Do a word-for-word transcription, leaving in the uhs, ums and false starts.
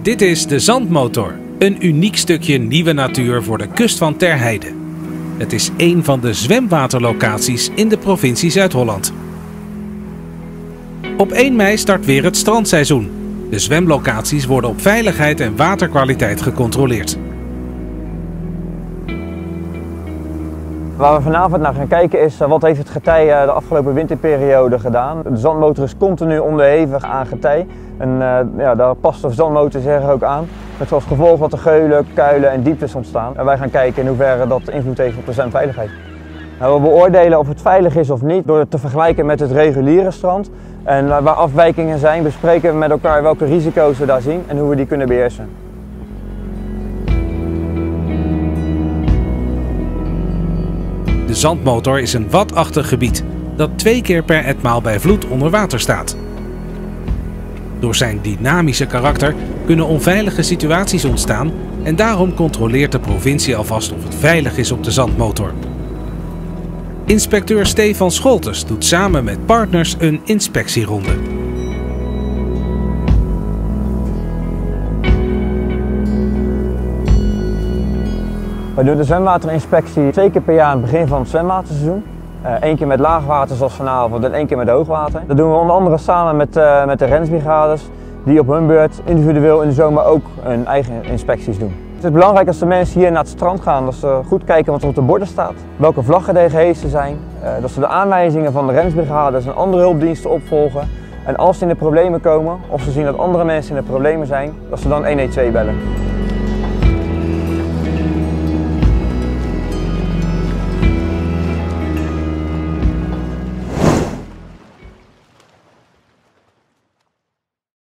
Dit is de Zandmotor, een uniek stukje nieuwe natuur voor de kust van Terheide. Het is één van de zwemwaterlocaties in de provincie Zuid-Holland. Op één mei start weer het strandseizoen. De zwemlocaties worden op veiligheid en waterkwaliteit gecontroleerd. Waar we vanavond naar gaan kijken is wat heeft het getij de afgelopen winterperiode gedaan. De zandmotor is continu onderhevig aan getij. En uh, ja, daar past de zandmotor zich ook aan. Met als gevolg dat er geulen, kuilen en dieptes ontstaan. En wij gaan kijken in hoeverre dat invloed heeft op de zwemveiligheid. Nou, we beoordelen of het veilig is of niet door het te vergelijken met het reguliere strand. En uh, waar afwijkingen zijn, bespreken we met elkaar welke risico's we daar zien en hoe we die kunnen beheersen. De Zandmotor is een wadachtig gebied dat twee keer per etmaal bij vloed onder water staat. Door zijn dynamische karakter kunnen onveilige situaties ontstaan en daarom controleert de provincie alvast of het veilig is op de Zandmotor. Inspecteur Stefan Scholtes doet samen met partners een inspectieronde. We doen de zwemwaterinspectie twee keer per jaar aan het begin van het zwemwaterseizoen. Eén uh, keer met laagwater zoals vanavond en één keer met hoogwater. Dat doen we onder andere samen met, uh, met de reddingsbrigades die op hun beurt individueel in de zomer ook hun eigen inspecties doen. Het is belangrijk als de mensen hier naar het strand gaan dat ze goed kijken wat er op de borden staat. Welke vlaggen er gehesen zijn. Uh, dat ze de aanwijzingen van de reddingsbrigades en andere hulpdiensten opvolgen. En als ze in de problemen komen of ze zien dat andere mensen in de problemen zijn, dat ze dan een een twee bellen.